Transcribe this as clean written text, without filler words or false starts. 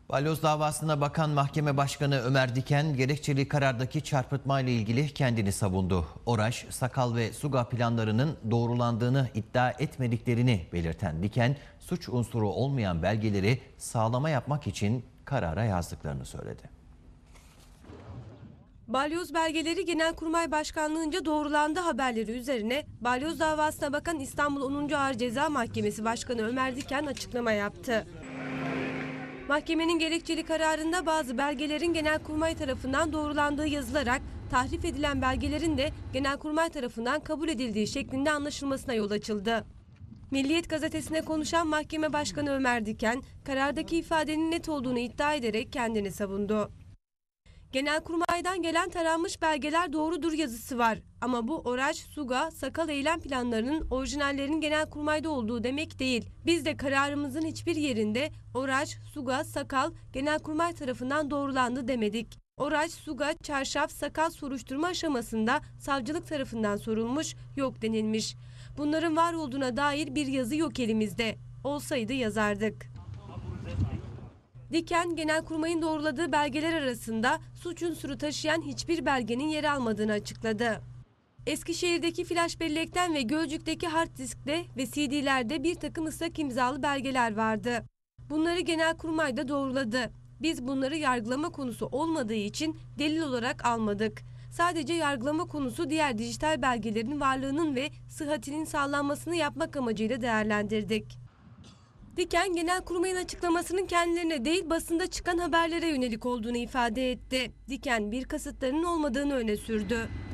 Balyoz davasına bakan Mahkeme Başkanı Ömer Diken, gerekçeli karardaki çarpıtmayla ilgili kendini savundu. Oraş, Sakal ve Suga planlarının doğrulandığını iddia etmediklerini belirten Diken, suç unsuru olmayan belgeleri sağlama yapmak için karara yazdıklarını söyledi. Balyoz belgeleri Genelkurmay Başkanlığı'nca doğrulandı haberleri üzerine Balyoz davasına bakan İstanbul 10. Ağır Ceza Mahkemesi Başkanı Ömer Diken açıklama yaptı. Mahkemenin gerekçeli kararında bazı belgelerin Genelkurmay tarafından doğrulandığı yazılarak tahrif edilen belgelerin de Genelkurmay tarafından kabul edildiği şeklinde anlaşılmasına yol açıldı. Milliyet gazetesine konuşan Mahkeme Başkanı Ömer Diken, karardaki ifadenin net olduğunu iddia ederek kendini savundu. Genelkurmay'dan gelen taranmış belgeler doğrudur yazısı var. Ama bu Oraş, Suga, Sakal eylem planlarının orijinallerinin Genelkurmay'da olduğu demek değil. Biz de kararımızın hiçbir yerinde Oraş, Suga, Sakal Genelkurmay tarafından doğrulandı demedik. Oraş, Suga, Çarşaf, Sakal soruşturma aşamasında savcılık tarafından sorulmuş, yok denilmiş. Bunların var olduğuna dair bir yazı yok elimizde. Olsaydı yazardık. Diken, Genelkurmay'ın doğruladığı belgeler arasında suç unsuru taşıyan hiçbir belgenin yer almadığını açıkladı. Eskişehir'deki flash bellekten ve Gölcük'teki hard diskte ve CD'lerde bir takım ıslak imzalı belgeler vardı. Bunları Genelkurmay'da doğruladı. Biz bunları yargılama konusu olmadığı için delil olarak almadık. Sadece yargılama konusu diğer dijital belgelerin varlığının ve sıhhatinin sağlanmasını yapmak amacıyla değerlendirdik. Diken, Genelkurmay'ın açıklamasının kendilerine değil basında çıkan haberlere yönelik olduğunu ifade etti. Diken, bir kasıtlarının olmadığını öne sürdü.